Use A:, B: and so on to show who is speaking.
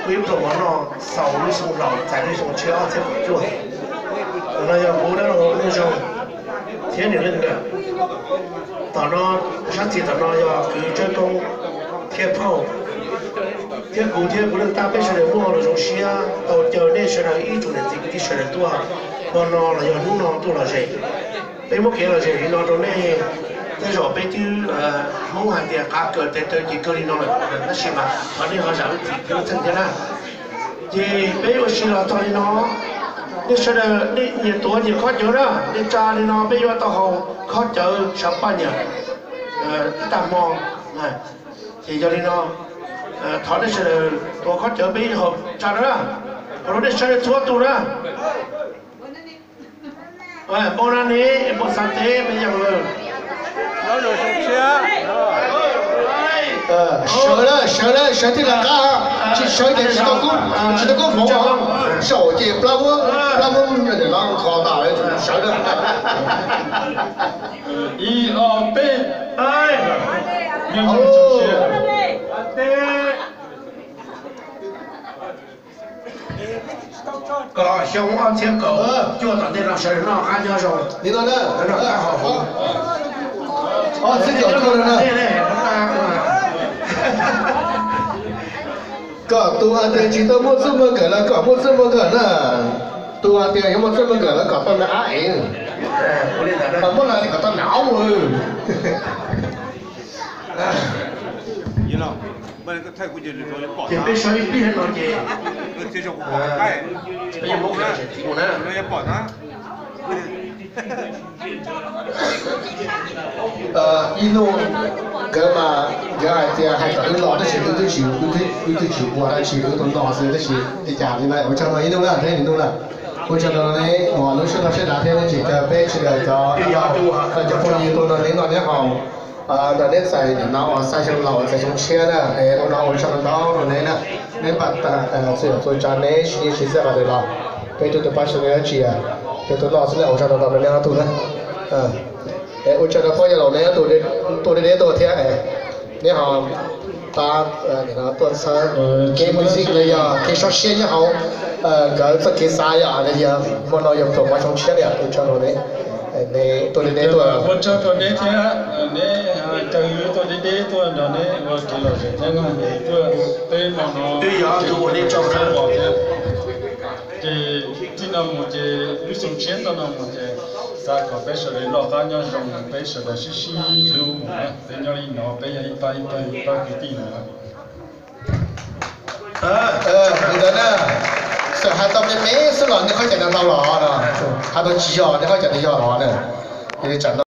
A: quý tổ nó sau lúc xong rồi giải đi xong chưa sẽ phải chuột nó giờ bố đã nó lên xong thế này lên được tao nó sáng chỉ tao nó giờ cứ chơi công thiệp phao thiệp cụ thiệp cụ lên ta biết sẽ mua được trong xe tao chờ đây sẽ là ít chỗ này thì cái sẽ là tua nó là giờ lúc nó tua là gì bây một cái là gì nó trong này thế rồi bây chứ không hàng tiền cá cờ tới chỉ cơ đi nó là xem mà ở đây họ giảm thì cứ thân thế nào thì bây giờ xin là thôi nó đi sẽ là đi nhiều tuổi thì khó chịu đó đi cha đi nó bây giờ tao hầu khó chịu sắp bao nhiêu tạm mò này thì cho đi nó thọ đi sẽ là tuổi khó chịu bây giờ hộp cha đó rồi đi sẽ là thua tụ đó bữa nay này bữa sáng thế bây giờ
B: nó rồi xong
C: sợ thì là cả chỉ sợ thì chỉ có phổ sợ thì bao để nó khó tạo đấy sợ đó
B: I O P ai nhưng mà xong
A: có xong ăn chiếc cậu chưa tận đây là sợ nó ăn cho rồi
C: đi đâu đó
A: nó là họ
C: xin chào cô đó có tu ăn thì chỉ tao muốn xem cái là có muốn xem cái là tu ăn thì em muốn xem cái là có tao nãy còn muốn là thì có tao não rồi
B: you know mình có thể cũng chỉ được bỏ
A: thì bây giờ đi hết rồi chị
B: cái chế độ bỏ cái
A: bây giờ một cái chỉ một nữa
B: nó bỏ nó
C: ino cái mà cái thì hay có những lọ đó chỉ tôi chỉ qua đây chỉ tôi tốn lọ rồi đó chỉ thì trả như này ở trong này ino là thế ino là ở trong này họ nó sẽ là thế nên chỉ cái bé chỉ là cho phong nhiêu tôi nói đến họ là đến xài để nó xài trong lò xài trong xe đó nó ở trong đó rồi này nè nên bạn sửa rồi cho nên chỉ sẽ vào được lò bây giờ tôi bắt xuống cái chỉ tôi lò sẽ là ở trong đó mình đang tu đấy ở trong đó coi là này tôi đến tôi thế này họ ta để nó tuần sau cái music này cái short xe nhá họ cái sai này giờ mà nó dùng trong trong xe này ở trong đó đấy này tôi đến tôi
B: một chỗ tôi đến thế này từ tôi đến tôi là này và cái là thế này tôi mà nó
A: bây giờ tôi đến trong đó
B: thì nào một cái lúc sống chiến đó nào một cái sao có bây giờ nó ta nhau trong bây giờ là xí luôn mà để nhau đi nó bây giờ tay cái tin nữa
C: người đó nè sợ hai tấm mấy số lần nó khó chạy được đâu lọ nè hai tấm chỉ giò nó khó chạy được giò lọ nè thì chẳng